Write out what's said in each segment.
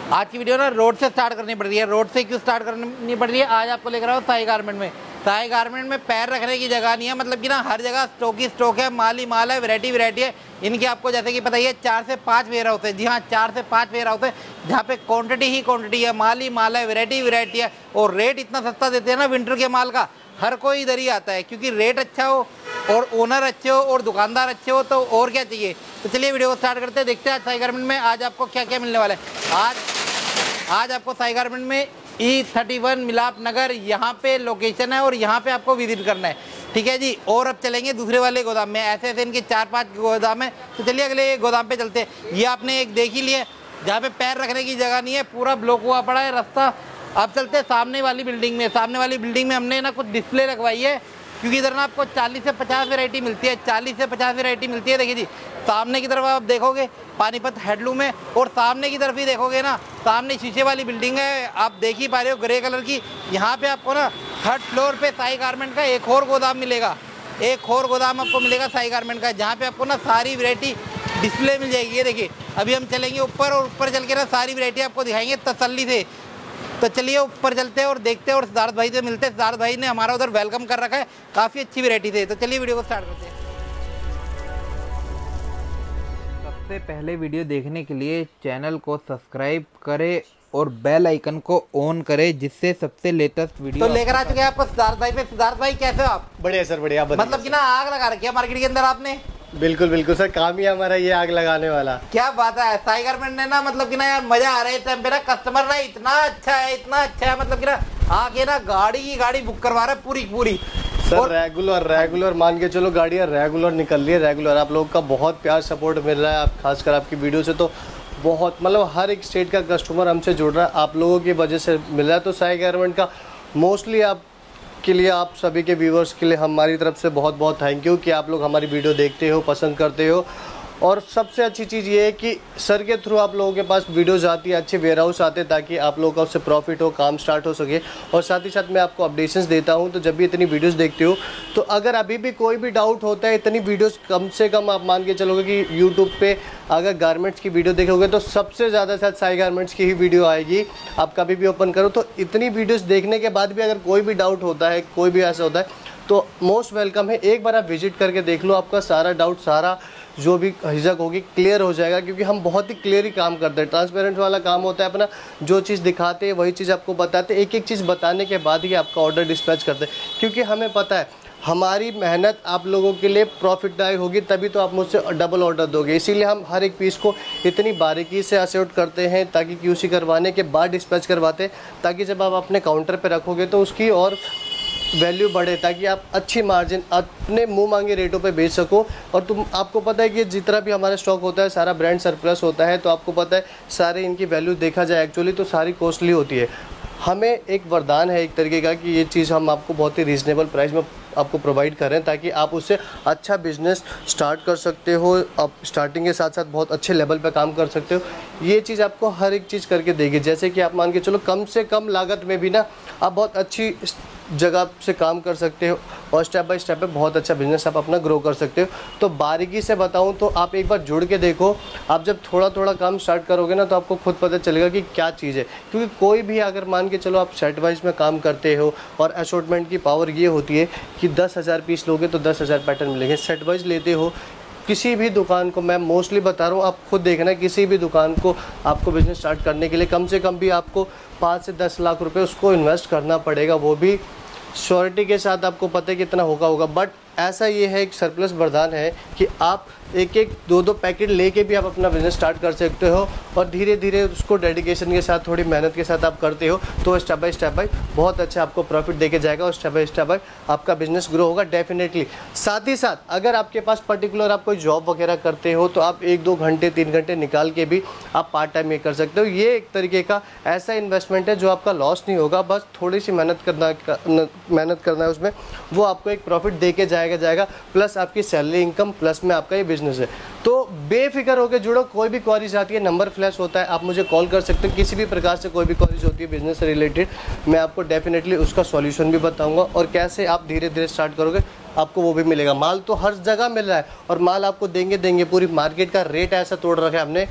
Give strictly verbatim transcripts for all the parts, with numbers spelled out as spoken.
आज की वीडियो ना रोड से स्टार्ट करनी पड़ रही है। रोड से क्यों स्टार्ट करनी पड़ रही है? आज आपको लेकर आओ साई गारमेंट में। साई गारमेंट में पैर रखने की जगह नहीं है, मतलब कि ना हर जगह स्टॉक ही स्टॉक है, माल ही माल है, वैरायटी वैरायटी है। इनके आपको जैसे कि पता ही है चार से पाँच वेयर हाउस है। जी हाँ, चार से पाँच वेयर हाउस है जहाँ पे क्वांटिटी ही क्वांटिटी है, माल ही माल है, वैरायटी वैरायटी है। और रेट इतना सस्ता देते हैं ना विंटर के माल का, हर कोई इधर ही आता है क्योंकि रेट अच्छा हो और ओनर अच्छे हो और दुकानदार अच्छे हो तो और क्या चाहिए। तो चलिए वीडियो को स्टार्ट करते हैं, देखते हैं आज साई गारमेंट में आज आपको क्या क्या मिलने वाला है। आज आज आपको साई गारमेंट में ई थर्टी वन मिलाप नगर यहाँ पे लोकेशन है और यहाँ पे आपको विजिट करना है, ठीक है जी। और अब चलेंगे दूसरे वाले गोदाम में, ऐसे ऐसे इनके चार पांच गोदाम है। तो चलिए अगले गोदाम पे चलते हैं। ये आपने एक देख ही लिया जहाँ पे पैर रखने की जगह नहीं है, पूरा ब्लॉक हुआ पड़ा है रास्ता। अब चलते हैं सामने वाली बिल्डिंग में। सामने वाली बिल्डिंग में हमने ना कुछ डिस्प्ले लगवाई है क्योंकि इधर ना आपको चालीस से पचास वैरायटी मिलती है, चालीस से पचास वैरायटी मिलती है। देखिए जी, सामने की तरफ आप देखोगे पानीपत हैंडलूम है और सामने की तरफ भी देखोगे ना, सामने शीशे वाली बिल्डिंग है, आप देख ही पा रहे हो ग्रे कलर की। यहाँ पे आपको ना थर्ड फ्लोर पे साई गारमेंट का एक और गोदाम मिलेगा, एक और गोदाम आपको मिलेगा साई गारमेंट का, जहाँ पे आपको ना सारी वैरायटी डिस्प्ले मिल जाएगी। ये देखिए, अभी हम चलेंगे ऊपर और ऊपर चल के ना सारी वैरायटी आपको दिखाएंगे तसल्ली से। तो चलिए ऊपर चलते हैं और देखते हैं और सिद्धार्थ भाई से मिलते हैं। सिद्धार्थ भाई ने हमारा उधर वेलकम कर रखा है, काफ़ी अच्छी वैरायटी थे। तो चलिए वीडियो को स्टार्ट करते हैं। सबसे पहले वीडियो देखने के लिए चैनल को सब्सक्राइब करें और बेल आइकन को ऑन करें जिससे सबसे लेटेस्ट वीडियो। तो लेकर आ चुके हैं आपको सिद्धार्थ भाई पे। सिद्धार्थ भाई कैसे हो आप? बढ़िया सर, बढ़िया। मतलब कि ना आग लगा रखी है मार्केट के अंदर आपने। बिल्कुल बिल्कुल सर, काम ही हमारा ये आग लगाने वाला। क्या बात है, साई गारमेंट ने ना मतलब कि ना यार मजा आ रहा है। टाइम पे ना कस्टमर ना इतना अच्छा है, इतना अच्छा है, मतलब कि ना आके ना गाड़ी की गाड़ी बुक करवा रहा है पूरी पूरी सर। और रेगुलर रेगुलर मान के चलो, गाड़ियाँ रेगुलर निकल रही है। रेगुलर आप लोगों का बहुत प्यार सपोर्ट मिल रहा है, आप खासकर आपकी वीडियो से तो बहुत, मतलब हर एक स्टेट का कस्टमर हमसे जुड़ रहा है, आप लोगों की वजह से मिल रहा है। तो साई गारमेंट का मोस्टली आप के लिए, आप सभी के व्यूवर्स के लिए हमारी तरफ से बहुत बहुत थैंक यू कि आप लोग हमारी वीडियो देखते हो, पसंद करते हो। और सबसे अच्छी चीज़ ये है कि सर के थ्रू आप लोगों के पास वीडियोस आती है, अच्छे वेयर हाउस आते हैं ताकि आप लोगों का उससे प्रॉफिट हो, काम स्टार्ट हो सके। और साथ ही साथ मैं आपको अपडेशंस देता हूं, तो जब भी इतनी वीडियोस देखते हो तो अगर अभी भी कोई भी डाउट होता है, इतनी वीडियोस कम से कम आप मान के चलोगे कि यूट्यूब पे अगर गारमेंट्स की वीडियो देखोगे तो सबसे ज़्यादा शायद साई गारमेंट्स की ही वीडियो आएगी। आप कभी भी ओपन करो तो इतनी वीडियोज़ देखने के बाद भी अगर कोई भी डाउट होता है, कोई भी ऐसा होता है तो मोस्ट वेलकम है। एक बार आप विजिट करके देख लो, आपका सारा डाउट, सारा जो भी हिजक होगी क्लियर हो जाएगा। क्योंकि हम बहुत ही क्लियर ही काम करते हैं, ट्रांसपेरेंट वाला काम होता है अपना। जो चीज़ दिखाते हैं वही चीज़ आपको बताते हैं, एक एक चीज़ बताने के बाद ही आपका ऑर्डर डिस्पैच करते हैं। क्योंकि हमें पता है हमारी मेहनत आप लोगों के लिए प्रॉफिटदायक होगी, तभी तो आप मुझसे डबल ऑर्डर दोगे। इसीलिए हम हर एक पीस को इतनी बारीकी से असेट करते हैं ताकि क्यूसी करवाने के बाद डिस्पैच करवाते हैं, ताकि जब आप अपने काउंटर पर रखोगे तो उसकी और वैल्यू बढ़े, ताकि आप अच्छी मार्जिन अपने मुंह मांगे रेटों पे बेच सको। और तुम आपको पता है कि जितना भी हमारा स्टॉक होता है सारा ब्रांड सरप्लस होता है, तो आपको पता है सारे इनकी वैल्यू देखा जाए एक्चुअली तो सारी कॉस्टली होती है। हमें एक वरदान है एक तरीके का कि ये चीज़ हम आपको बहुत ही रीज़नेबल प्राइस में आपको प्रोवाइड करें ताकि आप उससे अच्छा बिजनेस स्टार्ट कर सकते हो, आप स्टार्टिंग के साथ साथ बहुत अच्छे लेवल पे काम कर सकते हो। ये चीज़ आपको हर एक चीज़ करके देगी। जैसे कि आप मान के चलो कम से कम लागत में भी ना आप बहुत अच्छी जगह से काम कर सकते हो और स्टेप बाय स्टेप पे बहुत अच्छा बिजनेस आप अपना ग्रो कर सकते हो। तो बारीकी से बताऊं तो आप एक बार जुड़ के देखो, आप जब थोड़ा थोड़ा काम स्टार्ट करोगे ना तो आपको खुद पता चलेगा कि क्या चीज़ है। क्योंकि कोई भी अगर मान के चलो आप सेट वाइज में काम करते हो और असॉर्टमेंट की पावर ये होती है कि दस हज़ार पीस लोगे तो दस हज़ार पैटर्न मिलेंगे। सेट वाइज लेते हो किसी भी दुकान को, मैं मोस्टली बता रहा हूँ, आप खुद देखना, किसी भी दुकान को आपको बिजनेस स्टार्ट करने के लिए कम से कम भी आपको पाँच से दस लाख रुपए उसको इन्वेस्ट करना पड़ेगा, वो भी श्योरिटी के साथ। आपको पता है कितना होगा होगा बट ऐसा ये है, एक सरप्लस वरदान है कि आप एक एक दो दो पैकेट लेके भी आप अपना बिज़नेस स्टार्ट कर सकते हो और धीरे धीरे उसको डेडिकेशन के साथ, थोड़ी मेहनत के साथ आप करते हो तो स्टेप बाय स्टेप बाय बहुत अच्छा आपको प्रॉफिट देके जाएगा और स्टेप बाय स्टेप बाय आपका बिजनेस ग्रो होगा डेफिनेटली। साथ ही साथ अगर आपके पास पर्टिकुलर आप कोई जॉब वगैरह करते हो तो आप एक दो घंटे तीन घंटे निकाल के भी आप पार्ट टाइम ये कर सकते हो। ये एक तरीके का ऐसा इन्वेस्टमेंट है जो आपका लॉस नहीं होगा, बस थोड़ी सी मेहनत करना मेहनत करना है उसमें, वो आपको एक प्रॉफिट दे के जाएगा जाएगा प्लस आपकी सैलरी इनकम प्लस में आपका ये बिजनेस है। तो बेफिक्र होकर जुड़ो, कोई भी क्वारीज आती है नंबर फ्लैश होता है, आप मुझे कॉल कर सकते हो। किसी भी प्रकार से कोई भी क्वारीज होती है बिजनेस से रिलेटेड, मैं आपको डेफिनेटली उसका सॉल्यूशन भी बताऊंगा और कैसे आप धीरे धीरे स्टार्ट करोगे आपको वो भी मिलेगा। माल तो हर जगह मिल रहा है और माल आपको देंगे देंगे पूरी मार्केट का रेट ऐसा तोड़ रखा है हमने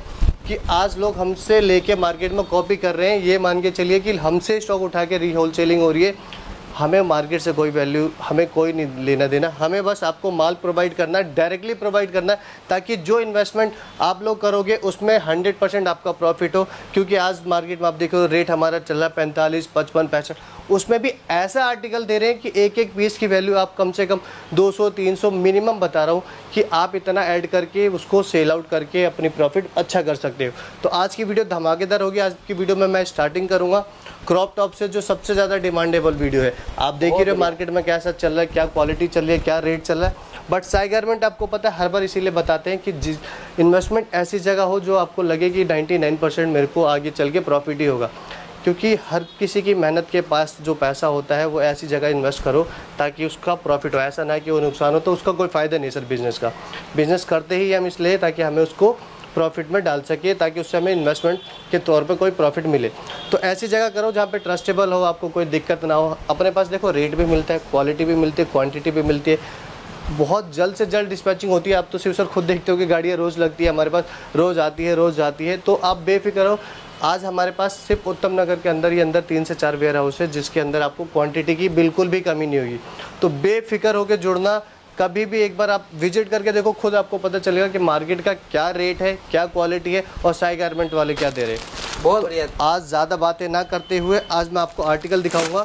कि आज लोग हमसे लेके मार्केट में कॉपी कर रहे हैं, ये मान के चलिए कि हमसे स्टॉक उठा के री होलसेलिंग हो रही है। हमें मार्केट से कोई वैल्यू, हमें कोई नहीं लेना देना, हमें बस आपको माल प्रोवाइड करना है, डायरेक्टली प्रोवाइड करना है, ताकि जो इन्वेस्टमेंट आप लोग करोगे उसमें हंड्रेड परसेंट आपका प्रॉफिट हो। क्योंकि आज मार्केट में आप देखो रेट हमारा चल रहा है पैंतालीस पचपन पैंसठ, उसमें भी ऐसा आर्टिकल दे रहे हैं कि एक एक पीस की वैल्यू आप कम से कम दो सौ तीन सौ मिनिमम बता रहा हूँ कि आप इतना ऐड करके उसको सेल आउट करके अपनी प्रॉफिट अच्छा कर सकते हो। तो आज की वीडियो धमाकेदार होगी। आज की वीडियो में मैं स्टार्टिंग करूँगा क्रॉप टॉप से, जो सबसे ज़्यादा डिमांडेबल वीडियो है। आप देख ही रहे हो मार्केट में कैसा चल रहा है, क्या क्वालिटी चल रही है, क्या रेट चल रहा है। बट साई गारमेंट आपको पता है हर बार इसीलिए बताते हैं कि जिस इन्वेस्टमेंट ऐसी जगह हो जो आपको लगे कि निन्यानवे परसेंट मेरे को आगे चल के प्रॉफिट ही होगा। क्योंकि हर किसी की मेहनत के पास जो पैसा होता है वो ऐसी जगह इन्वेस्ट करो ताकि उसका प्रॉफिट हो, ऐसा ना कि वो नुकसान हो। तो उसका कोई फ़ायदा नहीं सर बिज़नेस का। बिज़नेस करते ही हम इसलिए ताकि हमें उसको प्रॉफिट में डाल सके, ताकि उससे हमें इन्वेस्टमेंट के तौर पे कोई प्रॉफिट मिले। तो ऐसी जगह करो जहाँ पे ट्रस्टेबल हो, आपको कोई दिक्कत ना हो। अपने पास देखो रेट भी मिलता है, क्वालिटी भी मिलती है, क्वांटिटी भी मिलती है, बहुत जल्द से जल्द डिस्पैचिंग होती है। आप तो सिर्फ सर खुद देखते हो कि गाड़ियाँ रोज़ लगती है हमारे पास, रोज़ आती है रोज़ जाती है। तो आप बेफिक्र हो। आज हमारे पास सिर्फ उत्तम नगर के अंदर ही अंदर तीन से चार वेयर हाउस है जिसके अंदर आपको क्वांटिटी की बिल्कुल भी कमी नहीं होगी। तो बेफिक्र होकर जुड़ना, कभी भी एक बार आप विजिट करके देखो, खुद आपको पता चलेगा कि मार्केट का क्या रेट है, क्या क्वालिटी है और साई गारमेंट वाले क्या दे रहे हैं। बहुत बढ़िया। आज ज़्यादा बातें ना करते हुए आज मैं आपको आर्टिकल दिखाऊंगा,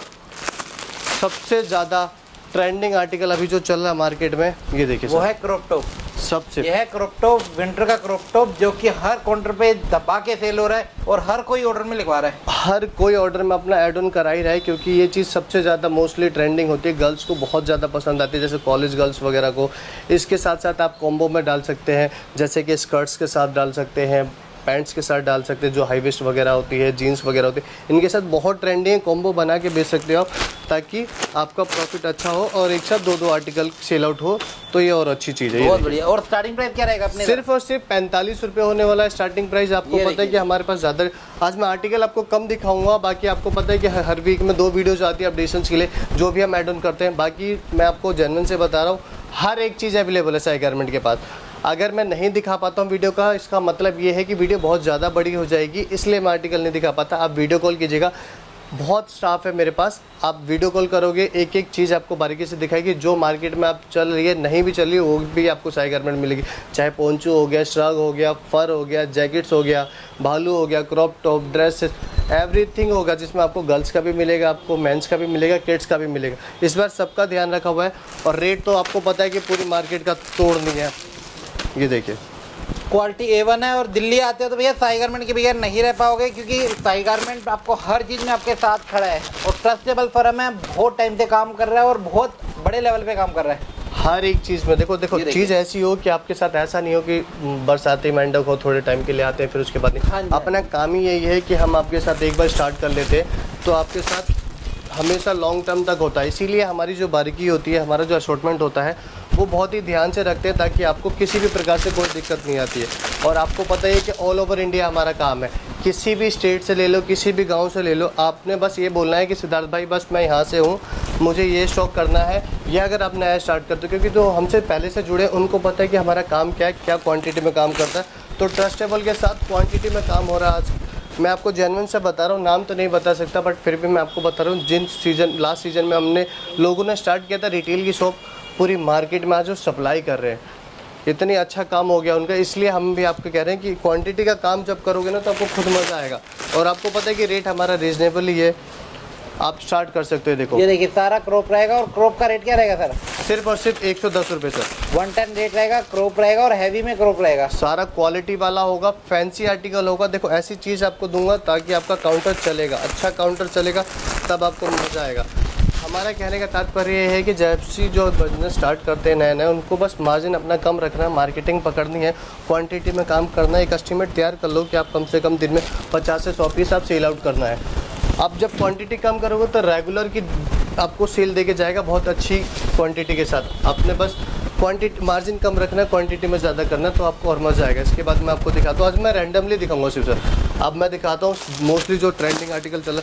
सबसे ज़्यादा ट्रेंडिंग आर्टिकल अभी जो चल रहा है मार्केट में, ये देखिए वो है क्रॉप टॉप। सबसे यह है क्रॉप टॉप, विंटर का क्रॉप टॉप, जो कि हर काउंटर पे दबा के सेल हो रहा है और हर कोई ऑर्डर में लिखवा रहा है। हर कोई ऑर्डर में अपना ऐड ऑन करा ही रहा है, क्योंकि ये चीज़ सबसे ज़्यादा मोस्टली ट्रेंडिंग होती है, गर्ल्स को बहुत ज़्यादा पसंद आती है, जैसे कॉलेज गर्ल्स वगैरह को। इसके साथ साथ आप कॉम्बो में डाल सकते हैं, जैसे कि स्कर्ट्स के साथ डाल सकते हैं, पैंट्स के साथ डाल सकते हैं, जो हाई वेस्ट वगैरह होती है, जीन्स वगैरह होती है, इनके साथ बहुत ट्रेंडिंग कॉम्बो बना के बेच सकते हो आप, ताकि आपका प्रॉफिट अच्छा हो और एक साथ दो दो आर्टिकल सेल आउट हो। तो ये और अच्छी चीज़ है। बहुत बढ़िया। और स्टार्टिंग प्राइस क्या रहेगा अपने? सिर्फ और सिर्फ पैंतालीस रुपये होने वाला है स्टार्टिंग प्राइस। आपको पता है कि हमारे पास ज़्यादा, आज मैं आर्टिकल आपको कम दिखाऊंगा, बाकी आपको पता है कि हर वीक में दो वीडियोज आती है अपडेशंस के लिए, जो भी हम ऐड ऑन करते हैं। बाकी मैं आपको जेन्युइन से बता रहा हूँ, हर एक चीज़ अवेलेबल है साई गारमेंट के पास। अगर मैं नहीं दिखा पाता हूँ वीडियो का, इसका मतलब ये है कि वीडियो बहुत ज़्यादा बड़ी हो जाएगी, इसलिए मैं आर्टिकल नहीं दिखा पाता। आप वीडियो कॉल कीजिएगा, बहुत स्टाफ है मेरे पास, आप वीडियो कॉल करोगे, एक एक चीज़ आपको बारीकी से दिखाएगी। जो मार्केट में आप चल रही है, नहीं भी चल रही है, वो भी आपको साई गारमेंट मिलेगी। चाहे पोंचो हो गया, श्रग हो गया, फर हो गया, जैकेट्स हो गया, भालू हो गया, क्रॉप टॉप, ड्रेस, एवरीथिंग होगा, जिसमें आपको गर्ल्स का भी मिलेगा, आपको मेंस का भी मिलेगा, किड्स का भी मिलेगा। इस बार सबका ध्यान रखा हुआ है। और रेट तो आपको पता है कि पूरी मार्केट का तोड़ नहीं है। ये देखिए क्वालिटी ए वन है। और दिल्ली आते हो तो भैया साई गारमेंट के बगैर नहीं रह पाओगे, क्योंकि साई गारमेंट आपको हर चीज़ में आपके साथ खड़ा है और ट्रस्टेबल फर्म है, बहुत टाइम से काम कर रहा है और बहुत बड़े लेवल पे काम कर रहा है हर एक चीज़ में। देखो देखो चीज़ ऐसी हो कि आपके साथ ऐसा नहीं हो कि बरसाती मेंढक हो, थोड़े टाइम के लिए आते हैं फिर उसके बाद नहीं। अपना काम ही यही है कि हम आपके साथ एक बार स्टार्ट कर लेते हैं तो आपके साथ हमेशा लॉन्ग टर्म तक होता है। इसीलिए हमारी जो बारीकी होती है, हमारा जो असॉर्टमेंट होता है, वो बहुत ही ध्यान से रखते हैं ताकि आपको किसी भी प्रकार से कोई दिक्कत नहीं आती है। और आपको पता है कि ऑल ओवर इंडिया हमारा काम है, किसी भी स्टेट से ले लो, किसी भी गांव से ले लो, आपने बस ये बोलना है कि सिद्धार्थ भाई बस मैं यहाँ से हूँ, मुझे ये स्टॉक करना है। ये अगर आप नया स्टार्ट करते हो, क्योंकि जो हमसे पहले से जुड़े उनको पता है कि हमारा काम क्या है, क्या क्वांटिटी में काम करता है। तो ट्रस्टेबल के साथ क्वांटिटी में काम हो रहा है। आज मैं आपको जेन्युइन से बता रहा हूँ, नाम तो नहीं बता सकता, बट फिर भी मैं आपको बता रहा हूँ, जिन सीज़न लास्ट सीज़न में हमने लोगों ने स्टार्ट किया था रिटेल की शॉप, पूरी मार्केट में आज वो सप्लाई कर रहे हैं। इतनी अच्छा काम हो गया उनका। इसलिए हम भी आपको कह रहे हैं कि क्वांटिटी का काम जब करोगे ना तो आपको खुद मज़ा आएगा। और आपको पता है कि रेट हमारा रीजनेबल ही है, आप स्टार्ट कर सकते हो। देखो ये देखिए सारा क्रॉप रहेगा। और क्रॉप का रेट क्या रहेगा सर? सिर्फ और सिर्फ एक सौ दस रुपये सर। वन टेन रेट रहेगा, क्रॉप रहेगा और हैवी में क्रॉप रहेगा। सारा क्वालिटी वाला होगा, फैंसी आर्टिकल होगा। देखो ऐसी चीज़ आपको दूंगा ताकि आपका काउंटर चलेगा, अच्छा काउंटर चलेगा, तब आपको मज़ा आएगा। हमारा कहने का तात्पर्य ये है कि जैसी जो बिजनेस स्टार्ट करते हैं नए नए, उनको बस मार्जिन अपना कम रखना है, मार्केटिंग पकड़नी है, क्वांटिटी में काम करना है। एक एस्टीमेट तैयार कर लो कि आप कम से कम दिन में पचास से सौ पीस आप सेल आउट करना है। आप जब क्वांटिटी कम करोगे तो रेगुलर की आपको सेल देके जाएगा बहुत अच्छी क्वांटिटी के साथ। आपने बस क्वांटिटी मार्जिन कम रखना है, क्वांटिटी में ज़्यादा करना है, तो आपको और मज़ा आएगा। इसके बाद मैं आपको दिखाता हूँ, आज मैं रैंडमली दिखाऊंगा सिर्फ सर। अब मैं दिखाता हूँ मोस्टली जो ट्रेंडिंग आर्टिकल चल रहा है,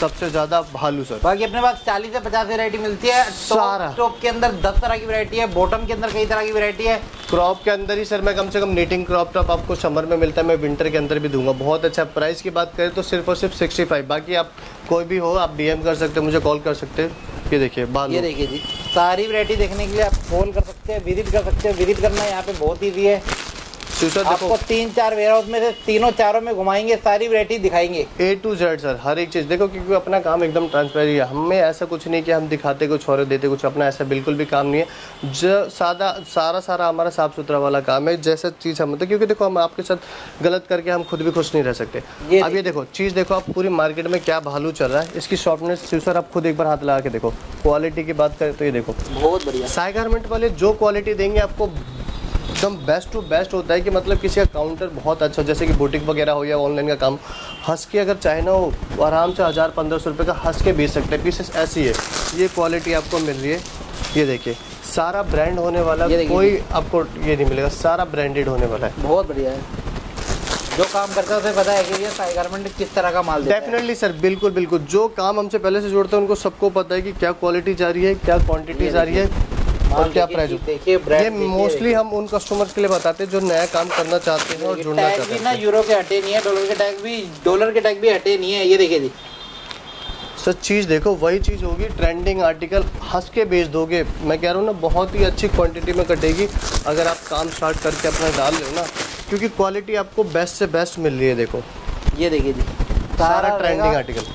सबसे ज़्यादा भालू सर। बाकी अपने पास चालीस से पचास वैरायटी मिलती है। सारा टॉप के अंदर दस तरह की वैरायटी है, बॉटम के अंदर कई तरह की वैरायटी है। क्रॉप के अंदर ही सर मैं कम से कम नीटिंग क्रॉप टॉप आपको समर में मिलता है, मैं विंटर के अंदर भी दूंगा। बहुत अच्छा। प्राइस की बात करें तो सिर्फ और सिर्फ सिक्सटी फाइव। बाकी आप कोई भी हो आप डीएम कर सकते हैं, मुझे कॉल कर सकते हैं। ये देखिए भालू, ये देखिए जी, सारी वैरायटी देखने के लिए आप कॉल कर सकते हैं, विजिट कर सकते हैं। विजिट करना यहाँ पे बहुत ईजी है। सर आपको तीन चार वेयर हाउस में से तीनों चारों में घुमाएंगे, सारी वैरायटी दिखाएंगे ए टू जेड सर, हर एक चीज़ देखो, क्योंकि अपना काम एकदम ट्रांसपेरेंट है। हमें ऐसा कुछ नहीं कि हम दिखाते कुछ और देते कुछ, अपना ऐसा बिल्कुल भी काम नहीं है। जो सादा सारा सारा हमारा साफ सुथरा वाला काम है, जैसा चीज़ हम होते, क्योंकि देखो हम आपके साथ गलत करके हम खुद भी खुश नहीं रह सकते। ये अब ये देखो चीज़ देखो, आप पूरी मार्केट में क्या भालू चल रहा है, इसकी शॉर्पनेस सर आप खुद एक बार हाथ लगा के देखो। क्वालिटी की बात करें तो ये देखो बहुत बढ़िया। साई गारमेंट वाले जो क्वालिटी देंगे आपको एकदम बेस्ट टू बेस्ट होता है कि मतलब किसी का काउंटर बहुत अच्छा, जैसे कि बुटीक वगैरह हो या ऑनलाइन का काम, हंस के अगर चाहे ना वो आराम से हज़ार पंद्रह सौ रुपये का हंस के बेच सकते हैं। पीसेस ऐसी है, ये क्वालिटी आपको मिल रही है। ये देखिए सारा ब्रांड होने वाला, कोई आपको ये नहीं मिलेगा, सारा ब्रांडेड होने वाला है। बहुत बढ़िया है। जो काम करता है उसे पता है कि ये साई गारमेंट किस तरह का माल देता है। डेफिनेटली सर, बिल्कुल बिल्कुल। जो काम हमसे पहले से जोड़ते हैं उनको सबको पता है कि क्या क्वालिटी जा रही है, क्या क्वांटिटी जा रही है और क्या प्राइस। देखिए ये मोस्टली हम उन कस्टमर के लिए बताते हैं जो नया काम करना चाहते हैं और जुड़ना चाहते हैं। ना यूरो के हटे नहीं है, डॉलर के टैग भी डॉलर के टैग भी हटे नहीं है। ये देखिए जी सर, चीज़ देखो वही चीज़ होगी, ट्रेंडिंग आर्टिकल हंस के बेच दोगे। मैं कह रहा हूँ ना, बहुत ही अच्छी क्वांटिटी में कटेगी अगर आप काम स्टार्ट करके अपना डाल रहे हो ना, क्योंकि क्वालिटी आपको बेस्ट से बेस्ट मिल रही है। देखो ये देखिए जी, सारा ट्रेंडिंग आर्टिकल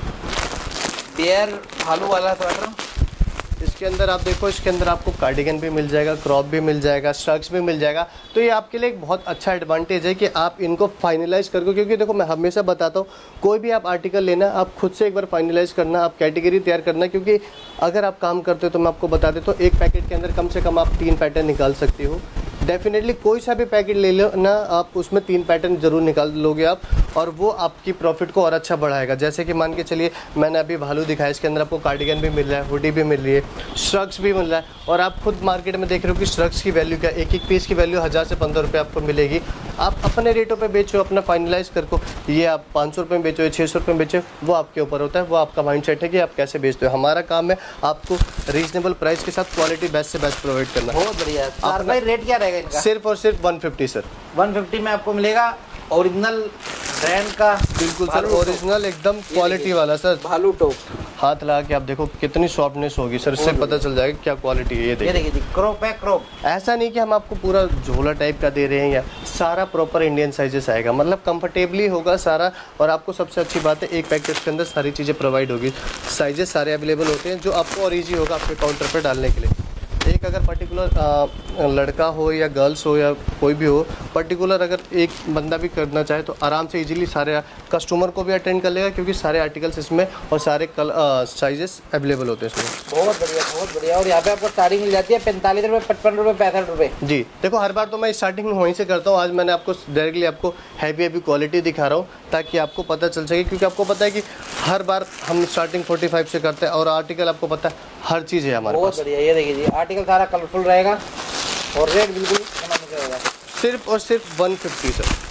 बेयर भालू वाला स्वेटर। इसके अंदर आप देखो, इसके अंदर आपको कार्डिगन भी मिल जाएगा, क्रॉप भी मिल जाएगा, स्ट्रक्स भी मिल जाएगा। तो ये आपके लिए एक बहुत अच्छा एडवांटेज है कि आप इनको फाइनलाइज करके, क्योंकि देखो मैं हमेशा बताता हूँ, कोई भी आप आर्टिकल लेना आप खुद से एक बार फाइनलाइज करना, आप कैटेगरी तैयार करना। क्योंकि अगर आप काम करते हो तो मैं आपको बता देता हूँ, एक पैकेट के अंदर कम से कम आप तीन पैटर्न निकाल सकते हो। डेफिनेटली कोई सा भी पैकेट ले लो ना, आप उसमें तीन पैटर्न जरूर निकाल लोगे आप, और वो आपकी प्रॉफिट को और अच्छा बढ़ाएगा। जैसे कि मान के चलिए मैंने अभी भालू दिखाया, इसके अंदर आपको कार्डिगन भी मिल रहा है, हुडी भी मिल रही है, श्रग्स भी मिल रहा है, और आप खुद मार्केट में देख रहे हो कि श्रग्स की वैल्यू क्या, एक एक पीस की वैल्यू हज़ार से पंद्रह रुपये आपको मिलेगी। आप अपने रेटों पे बेचो, अपना फाइनलाइज कर को, ये आप पाँच सौ रुपये में बेचो या छः सौ रुपये में बेचो, वो आपके ऊपर होता है, वो आपका माइंड सेट है कि आप कैसे बेचते हो। हमारा काम है आपको रीजनेबल प्राइस के साथ क्वालिटी बेस्ट से बेस्ट प्रोवाइड करना। बहुत बढ़िया। भाई रेट क्या रहेगा इनका? सिर्फ और सिर्फ one fifty sir. One fifty में आपको मिलेगा ओरिजिनल ब्रांड का, बिल्कुल सर, ओरिजिनल एकदम क्वालिटी वाला सर भालू टॉप। हाथ लगा के आप देखो कितनी सॉफ्टनेस होगी सर, इससे पता चल जाएगा क्या क्वालिटी है। ये देखिए जी, क्रॉप है क्रॉप। ऐसा नहीं कि हम आपको पूरा झोला टाइप का दे रहे हैं, या सारा प्रॉपर इंडियन साइजेस आएगा, मतलब कंफर्टेबली होगा सारा। और आपको सबसे अच्छी बात है, एक पैकेट के अंदर सारी चीज़ें प्रोवाइड होगी, साइजेस सारे अवेलेबल होते हैं, जो आपको और ईजी होगा आपके काउंटर पर डालने के लिए। एक अगर पर्टिकुलर लड़का हो या गर्ल्स हो या कोई भी हो, पर्टिकुलर अगर एक बंदा भी करना चाहे तो आराम से इजीली सारे कस्टमर को भी अटेंड कर लेगा, क्योंकि सारे आर्टिकल्स इसमें और सारे कल साइजेस अवेलेबल होते हैं इसमें। बहुत बढ़िया, बहुत बढ़िया। और यहाँ पे आपको स्टार्टिंग मिल जाती है पैंतालीस रुपये, पचपन रुपये, पैंसठ रुपये। जी देखो, हर बार तो मैं स्टार्टिंग वहीं से करता हूँ। आज मैंने आपको डायरेक्टली आपको हैवी हैवी क्वालिटी दिखा रहा हूँ, ताकि आपको पता चल सके, क्योंकि आपको पता है कि हर बार हम स्टार्टिंग फोर्टी फाइव से करते हैं, और आर्टिकल आपको पता है हर चीज़ है हमारे पास। बहुत बढ़िया। ये देखिए जी, आर्टिकल सारा कलरफुल रहेगा और रेट बिल्कुल रहेगा। सिर्फ और सिर्फ वन फिफ्टी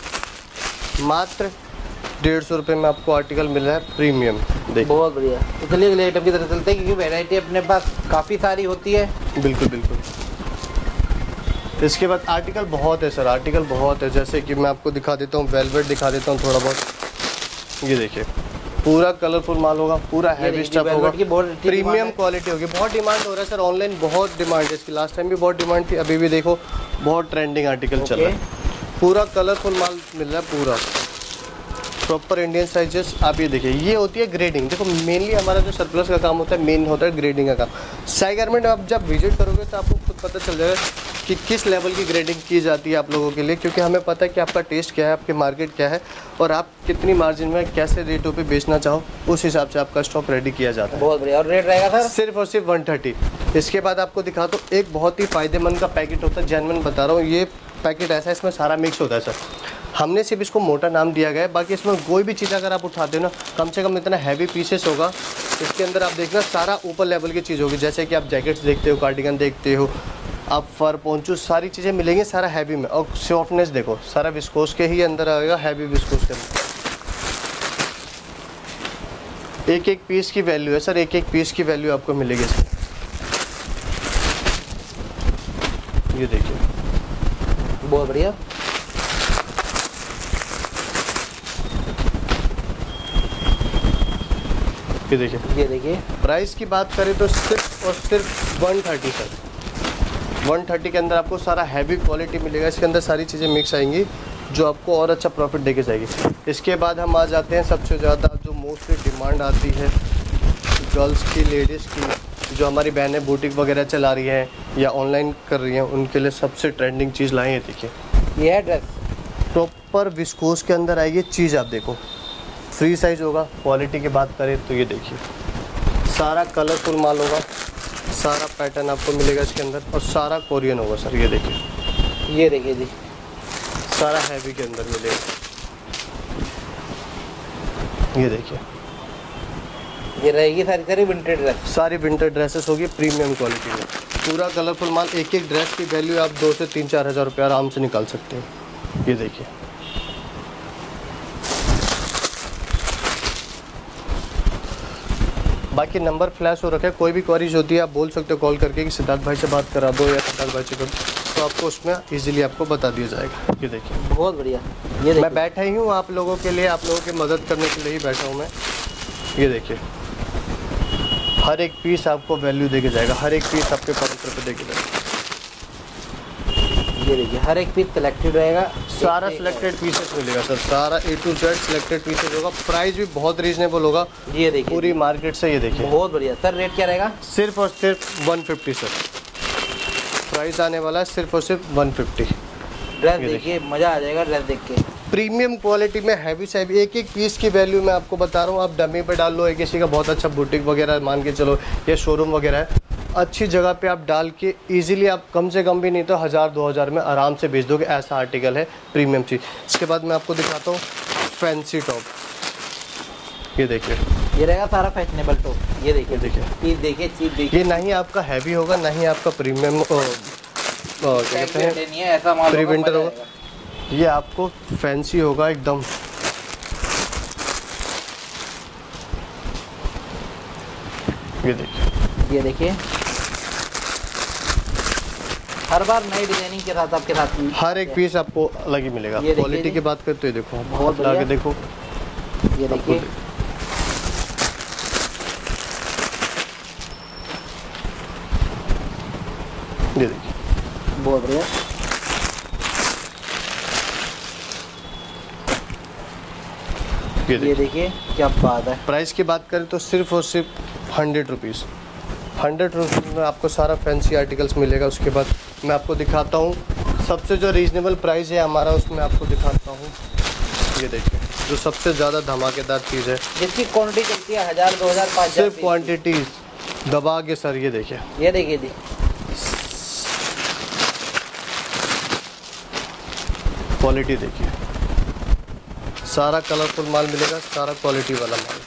सर, मात्र डेढ़ सौ रुपये में आपको आर्टिकल मिल रहा है प्रीमियम। देखिए बहुत बढ़िया। तो चलिए अगले आइटम की तरफ चलते हैं, क्योंकि वैरायटी अपने पास काफ़ी सारी होती है। बिल्कुल बिल्कुल। इसके बाद आर्टिकल बहुत है सर, आर्टिकल बहुत है। जैसे कि मैं आपको दिखा देता हूँ, वेलवेट दिखा देता हूँ थोड़ा बहुत। ये देखिए पूरा कलरफुल माल होगा, पूरा हैवी स्टफ होगा, प्रीमियम क्वालिटी होगी। बहुत डिमांड हो रहा है सर, ऑनलाइन बहुत डिमांड है इसकी। लास्ट टाइम भी बहुत डिमांड थी, अभी भी देखो बहुत ट्रेंडिंग आर्टिकल चल रहा है। पूरा कलरफुल माल मिल रहा है, पूरा प्रॉपर इंडियन साइजेस। आप ये देखिए, ये होती है ग्रेडिंग। देखो मेनली हमारा जो सरप्लस का काम होता है, मेन होता है ग्रेडिंग का काम। साई गारमेंट आप जब विजिट करोगे तो आपको खुद पता चल जाएगा कि किस लेवल की ग्रेडिंग की जाती है आप लोगों के लिए, क्योंकि हमें पता है कि आपका टेस्ट क्या है, आपकी मार्केट क्या है, और आप कितनी मार्जिन में कैसे रेटों पे बेचना चाहो, उस हिसाब से आपका स्टॉक रेडी किया जाता है। बहुत बढ़िया। और रेट रहेगा सर सिर्फ और सिर्फ वन थर्टी। इसके बाद आपको दिखा तो एक बहुत ही फायदेमंद का पैकेट होता है, जेन्युइन बता रहा हूँ। ये पैकेट ऐसा है, इसमें सारा मिक्स होता है सर। हमने सिर्फ इसको मोटा नाम दिया गया है, बाकी इसमें कोई भी चीज़ अगर आप उठाते हो ना, कम से कम इतना हैवी पीसेस होगा। इसके अंदर आप देखना सारा ऊपर लेवल की चीज़ होगी, जैसे कि आप जैकेट्स देखते हो, कार्डिगन देखते हो, आप फर पोंचू, सारी चीज़ें मिलेंगी, सारा हैवी में। और सॉफ्टनेस देखो, सारा विस्कोस के ही अंदर आएगा, हैवी विस्कोस के अंदर। एक एक पीस की वैल्यू है सर, एक एक पीस की वैल्यू आपको मिलेगी इसमें। ये देखिए बहुत बढ़िया। ये देखिए, ये देखिए प्राइस की बात करें तो सिर्फ और सिर्फ one thirty sir, one thirty के अंदर आपको सारा हैवी क्वालिटी मिलेगा। इसके अंदर सारी चीज़ें मिक्स आएंगी जो आपको और अच्छा प्रॉफिट देके जाएगी। इसके बाद हम आ जाते हैं सबसे ज़्यादा जो मोस्टली डिमांड आती है गर्ल्स की, लेडीज़ की, जो हमारी बहनें बुटीक वगैरह चला रही हैं या ऑनलाइन कर रही हैं, उनके लिए सबसे ट्रेंडिंग चीज़ लाए हैं। देखिए ये है ड्रेस, प्रॉपर विस्कोस के अंदर आएगी चीज़। आप देखो फ्री साइज होगा। क्वालिटी की बात करें तो ये देखिए सारा कलरफुल माल होगा, सारा पैटर्न आपको मिलेगा इसके अंदर और सारा कोरियन होगा सर। ये देखिए, ये देखिए जी सारा हैवी के अंदर मिलेगा। ये देखिए, ये रहेगी सारी सारी विंटेज ड्रेस, सारी विंटर ड्रेसेस होगी प्रीमियम क्वालिटी में, पूरा कलरफुल माल। एक एक ड्रेस की वैल्यू आप दो से तीन चार हज़ार रुपये आराम से निकाल सकते हैं। ये देखिए बाकी नंबर फ्लैश हो रखा है, कोई भी क्वेरीज होती है आप बोल सकते हो कॉल करके कि सिद्धार्थ भाई से बात करा दो या सिद्धार्थ भाई से कर, तो आपको उसमें इजीली आपको बता दिया जाएगा। ये देखिए बहुत बढ़िया। ये मैं बैठा ही हूँ आप लोगों के लिए, आप लोगों की मदद करने के लिए ही बैठा हूँ मैं। ये देखिए हर एक पीस आपको वैल्यू देके जाएगा, हर एक पीस आपके पाँच रुपये देके जाएगा। ये देखिए हर एक पीस सिलेक्टेड रहेगा, सारा सिलेक्टेड पीसेस मिलेगा सर, सारा A to Z selected pieces होगा। प्राइस भी बहुत रीजनेबल होगा, ये देखिए पूरी मार्केट से। ये देखिए बहुत बढ़िया। सर रेट क्या रहेगा? सिर्फ और सिर्फ वन फिफ्टी सर, प्राइस आने वाला है सिर्फ और सिर्फ वन फिफ्टी। ड्रेस देखिए मज़ा आ जाएगा ड्रेस देख के। प्रीमियम क्वालिटी में हैवी से हैवी, एक एक पीस की वैल्यू मैं आपको बता रहा हूँ। आप डमी पे डाल लो, एक किसी का बहुत अच्छा बुटीक वगैरह मान के चलो या शोरूम वगैरह है, अच्छी जगह पे आप डाल के इजीली आप कम से कम भी नहीं तो हज़ार दो हज़ार में आराम से बेच दोगे। ऐसा आर्टिकल है प्रीमियम चीज़। इसके बाद मैं आपको दिखाता हूँ फैंसी टॉप। ये देखिए ये रहेगा सारा फैशनेबल टॉप। ये देखिए देखिए चीज़ देखिए चीज़ देखिए, ये ना ही आपका हैवी होगा ना ही आपका प्रीमियम क्या कहते हैं ऐसा माल प्री विंटर होगा, ये आपको फैंसी होगा एकदम। ये देखिए ये देखिए हर बार नई डिजाइनिंग के साथ आपके साथ हर एक पीस आपको अलग ही मिलेगा। क्वालिटी की बात करते हैं देखो, बहुत ला के देखो। ये देखिए ये देखिए बहुत बढ़िया। ये ये देखिए क्या बात है। प्राइस की बात करें तो सिर्फ और सिर्फ हंड्रेड रुपीज़, हंड्रेड रुपीज़ में आपको सारा फैंसी आर्टिकल्स मिलेगा। उसके बाद मैं आपको दिखाता हूँ सबसे जो रीजनेबल प्राइस है हमारा, उसमें आपको दिखाता हूँ। ये देखिए जो सबसे ज़्यादा धमाकेदार चीज़ है, जिसकी क्वांटिटी चलती है हज़ार दो हज़ार पाँच हज़ार सिर्फ क्वान्टिटीज दबा के सर। ये देखिए ये देखिए जी क्वालिटी देखिए, सारा कलरफुल माल मिलेगा, सारा क्वालिटी वाला माल।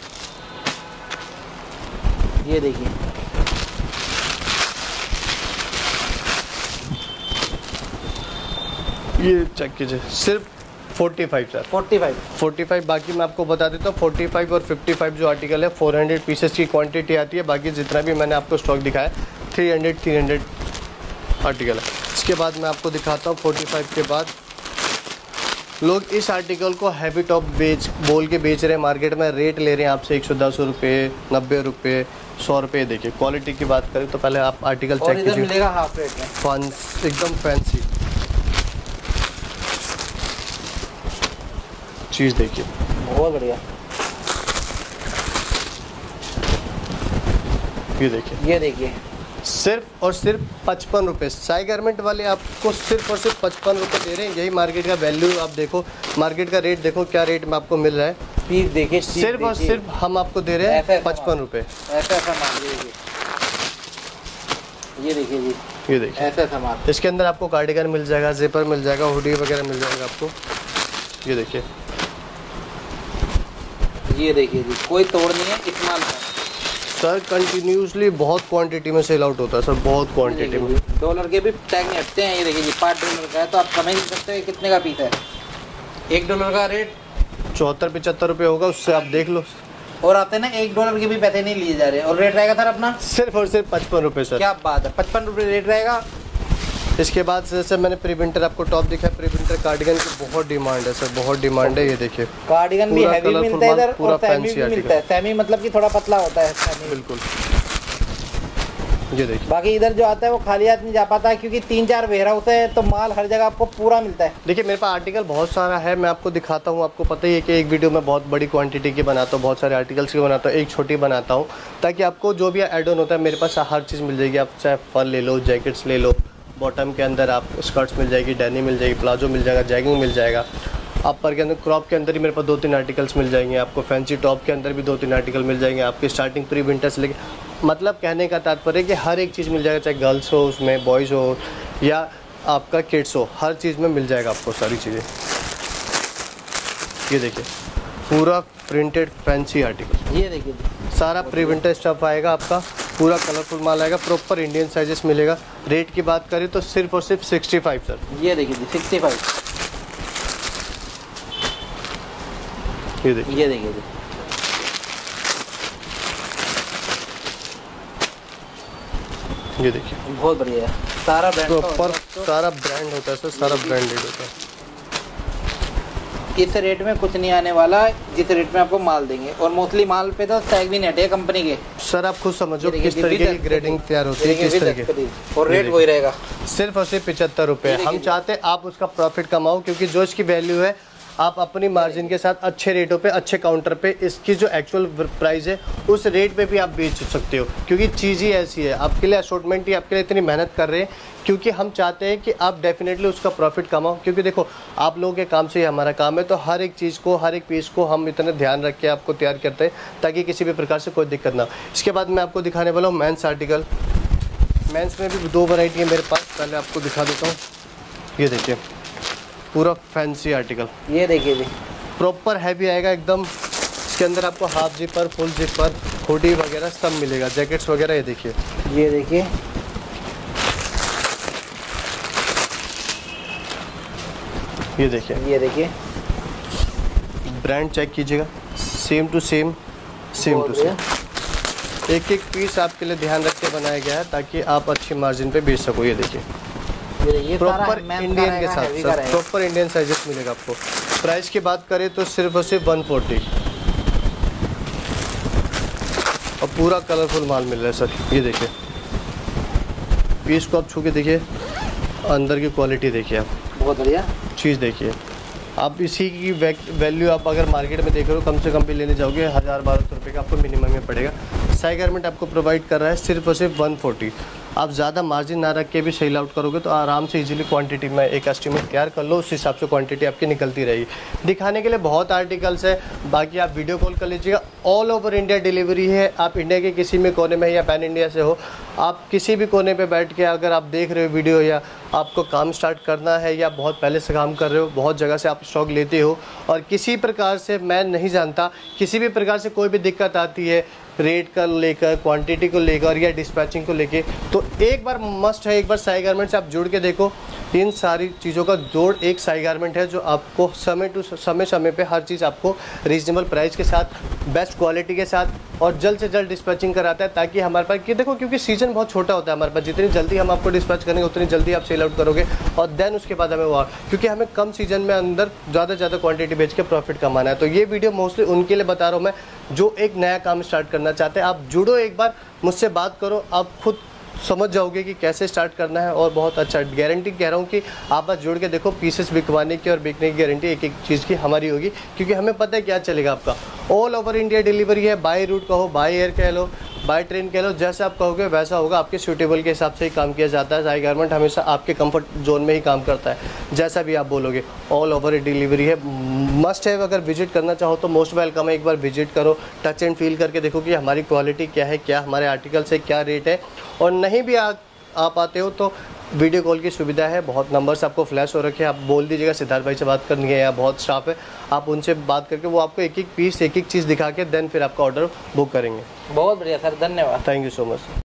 ये देखिए ये चेक कीजिए सिर्फ forty five sir, forty five forty five. बाकी मैं आपको बता देता हूँ फोर्टी फाइव और फिफ्टी फाइव जो आर्टिकल है फोर हंड्रेड पीसेस की क्वांटिटी आती है। बाकी जितना भी मैंने आपको स्टॉक दिखाया three hundred three hundred article है। इसके बाद मैं आपको दिखाता हूँ फोर्टी फाइव के बाद लोग इस आर्टिकल को हैवी टॉप बेच बोल के बेच रहे हैं मार्केट में, रेट ले रहे हैं आपसे एक सौ दस रुपये, नब्बे रुपये, सौ रुपये। देखिए क्वालिटी की बात करें तो पहले आप आर्टिकल चेक कीजिए, मिलेगा हाफ रेट में, फन एकदम फैंसी चीज़। देखिए बहुत बढ़िया। ये देखिए ये देखिए सिर्फ और सिर्फ पचपन रुपये। साई गारमेंट वाले आपको सिर्फ और सिर्फ पचपन रुपये दे रहे हैं। यही मार्केट का वैल्यू। आप देखो मार्केट का रेट देखो क्या रेट में आपको मिल रहा है। पीस देखिए, सिर्फ और सिर्फ हम आपको दे रहे हैं पचपन रुपये। ऐसा ऐसा माल देखिए, ये देखिए जी, ये देखिए ऐसा ऐसा माल। इसके अंदर आपको कार्डिगन मिल जाएगा, जिपर मिल जाएगा, हुडी वगैरह मिल जाएगा आपको। ये देखिए ये देखिए जी, कोई तोड़ नहीं है इस माल का सर। कंटिन्यूसली बहुत क्वांटिटी में सेल आउट होता है सर, बहुत क्वांटिटी में। डॉलर के भी टैग नहीं हटते हैं। ये देखिए जी पाँच डॉलर का है तो आप समझ नहीं सकते हैं कितने का पीस है। एक डॉलर का रेट चौहत्तर पचहत्तर रुपये होगा, उससे आप देख लो। और आते हैं ना एक डॉलर के भी पैसे नहीं लिए जा रहे। और रेट रहेगा सर अपना सिर्फ और सिर्फ पचपन रुपये सर। क्या बात है, पचपन रुपये रेट रहेगा। इसके बाद जैसे मैंने प्री विंटर आपको टॉप दिखाया, प्री विंटर कार्डिगन की बहुत डिमांड है सर, बहुत डिमांड है। ये देखिए कार्डिगन भी हैवी मिलता है इधर, पूरा और सेमी भी मिलता है। सेमी मतलब कि थोड़ा पतला होता है सेमी। बिल्कुल, ये देखिए। बाकी इधर जो आता है वो खाली हाथ नहीं जा पाता है, क्योंकि तीन चार वेयर हाउस है, तो माल हर जगह आपको पूरा मिलता है। देखिए मेरे पास आर्टिकल बहुत सारा है, मैं आपको दिखाता हूँ। आपको पता ही है कि एक वीडियो में बहुत बड़ी क्वांटिटी की बनाता हूँ, बहुत सारे आर्टिकल्स की बनाता हूँ, एक छोटी बनाता हूँ, ताकि आपको जो भी एड ऑन होता है मेरे पास हर चीज़ मिल जाएगी। आप चाहे फर ले लो, जैकेट्स ले लो, बॉटम के अंदर आप स्कर्ट्स मिल जाएगी, डेनी मिल जाएगी, प्लाजो मिल जाएगा, जैगिंग मिल जाएगा। अपर के अंदर क्रॉप के अंदर ही मेरे पास दो तीन आर्टिकल्स मिल जाएंगे आपको। फैंसी टॉप के अंदर भी दो तीन आर्टिकल मिल जाएंगे आपके, स्टार्टिंग प्री विंटर से लेके, मतलब कहने का तात्पर्य कि हर एक चीज़ मिल जाएगा, चाहे गर्ल्स हो उसमें, बॉयज़ हो या आपका किड्स हो, हर चीज़ में मिल जाएगा आपको सारी चीज़ें। ये देखिए पूरा प्रिंटेड फैंसी आर्टिकल, ये देखिए सारा प्री विंटर स्टफ आएगा आपका, पूरा कलरफुल माल आएगा, प्रॉपर इंडियन साइजेस मिलेगा। रेट की बात करें तो सिर्फ और सिर्फ सिक्सटी फाइव सर। ये देखिए जी सिक्सटी फाइव। ये देखिए, ये देखिए जी, ये देखिए बहुत बढ़िया है। सारा ब्रांड प्रॉपर सारा ब्रांड होता है सर, सारा ब्रांडेड होता है। इस रेट में कुछ नहीं आने वाला जिस रेट में आपको माल देंगे। और मोस्टली माल पे तो टैग भी नेट है कंपनी के। सर आप खुद समझो किस तरीके की ग्रेडिंग तैयार होती है, किस तरीके। और रेट वही रहेगा सिर्फ और सिर्फ पिछहत्तर रुपये। हम चाहते हैं आप उसका प्रॉफिट कमाओ, क्योंकि जो इसकी वैल्यू है आप अपनी मार्जिन के साथ अच्छे रेटों पे, अच्छे काउंटर पे इसकी जो एक्चुअल प्राइस है उस रेट पे भी आप बेच सकते हो, क्योंकि चीज़ ही ऐसी है। आपके लिए असॉर्टमेंट ही आपके लिए इतनी मेहनत कर रहे हैं, क्योंकि हम चाहते हैं कि आप डेफिनेटली उसका प्रॉफिट कमाओ। क्योंकि देखो आप लोगों के काम से ही हमारा काम है, तो हर एक चीज़ को, हर एक पीस को हम इतना ध्यान रख के आपको तैयार करते हैं ताकि किसी भी प्रकार से कोई दिक्कत ना हो। इसके बाद मैं आपको दिखाने वाला हूँ मेंस आर्टिकल। मेंस में भी दो वैरायटी है मेरे पास, पहले आपको दिखा देता हूँ। ये देखिए पूरा फैंसी आर्टिकल, ये देखिए जी प्रॉपर हैवी आएगा एकदम। इसके अंदर आपको half zipper, full zipper, hoodie वगैरह सब मिलेगा, जैकेट्स वगैरह। ये देखिए, ये देखिए ये देखिए, ये देखिए ब्रांड चेक कीजिएगा, same to same, same to same. एक एक पीस आपके लिए ध्यान रख के बनाया गया है ताकि आप अच्छी मार्जिन पे बेच सको। ये देखिए प्रॉपर इंडियन के साथ सर, प्रॉपर इंडियन साइजेस मिलेगा आपको। प्राइस की बात करें तो सिर्फ और सिर्फ वन फोर्टी, और पूरा कलरफुल माल मिल रहा है सर। ये देखिए पीस को आप छू के देखिए, अंदर की क्वालिटी देखिए, आप बहुत बढ़िया चीज़ देखिए। आप इसी की वैल्यू आप अगर मार्केट में देख रहे हो, कम से कम भी लेने जाओगे हज़ार बारह सौ रुपये का आपको मिनिमम में पड़ेगा। साई गारमेंट आपको प्रोवाइड कर रहा है सिर्फ और सिर्फ वन फोर्टी। आप ज़्यादा मार्जिन ना रख के भी सेल आउट करोगे तो आराम से इजीली क्वांटिटी में एक एस्टिमेट तैयार कर लो, उस हिसाब से क्वांटिटी आपकी निकलती रहेगी। दिखाने के लिए बहुत आर्टिकल्स है, बाकी आप वीडियो कॉल कर लीजिएगा। ऑल ओवर इंडिया डिलीवरी है। आप इंडिया के किसी भी कोने में या पैन इंडिया से हो, आप किसी भी कोने पे बैठ के अगर आप देख रहे हो वीडियो, या आपको काम स्टार्ट करना है, या बहुत पहले से काम कर रहे हो, बहुत जगह से आप स्टॉक लेते हो, और किसी प्रकार से मैं नहीं जानता, किसी भी प्रकार से कोई भी दिक्कत आती है रेट का लेकर, क्वांटिटी को लेकर या डिस्पैचिंग को लेकर, तो एक बार मस्ट है, एक बार साई गारमेंट से आप जुड़ के देखो। इन सारी चीज़ों का जोड़ एक साई गारमेंट है, जो आपको समय टू समय समय पे हर चीज़ आपको रीजनेबल प्राइस के साथ, बेस्ट क्वालिटी के साथ और जल्द से जल्द डिस्पैचिंग कराता है, ताकि हमारे पास कि देखो, क्योंकि सीज़न बहुत छोटा होता है हमारे पास, जितनी जल्दी हम आपको डिस्पैच करेंगे उतनी जल्दी आप सेल आउट करोगे, और देन उसके बाद हमें वो, क्योंकि हमें कम सीजन में अंदर ज़्यादा से ज़्यादा क्वांटिटी बेच के प्रॉफिट कमाना है। तो ये वीडियो मोस्टली उनके लिए बता रहा हूँ मैं, जो एक नया काम स्टार्ट करना चाहते हैं। आप जुड़ो, एक बार मुझसे बात करो, आप खुद समझ जाओगे कि कैसे स्टार्ट करना है, और बहुत अच्छा गारंटी कह रहा हूँ कि आप बस जुड़ के देखो। पीसेस बिकवाने की और बिकने की गारंटी एक एक चीज़ की हमारी होगी, क्योंकि हमें पता है क्या चलेगा आपका। ऑल ओवर इंडिया डिलीवरी है, बाय रूट कहो, बाय एयर कह लो, बाय ट्रेन कह लो, जैसे आप कहोगे वैसा होगा। आपके सूटेबल के हिसाब से ही काम किया जाता है। साई गारमेंट हमेशा आपके कंफर्ट जोन में ही काम करता है, जैसा भी आप बोलोगे। ऑल ओवर डिलीवरी है, मस्ट है। अगर विजिट करना चाहो तो मोस्ट वेलकम है, एक बार विजिट करो, टच एंड फील करके देखो कि हमारी क्वालिटी क्या है, क्या हमारे आर्टिकल से क्या रेट है। और नहीं भी आ, आप आते हो तो वीडियो कॉल की सुविधा है, बहुत नंबर्स आपको फ्लैश हो रखे हैं। आप बोल दीजिएगा सिद्धार्थ भाई से बात करनी है, या बहुत स्टाफ है, आप उनसे बात करके वो आपको एक एक पीस, एक एक चीज़ दिखा के देन फिर आपका ऑर्डर बुक करेंगे। बहुत बढ़िया सर, धन्यवाद, थैंक यू सो मच।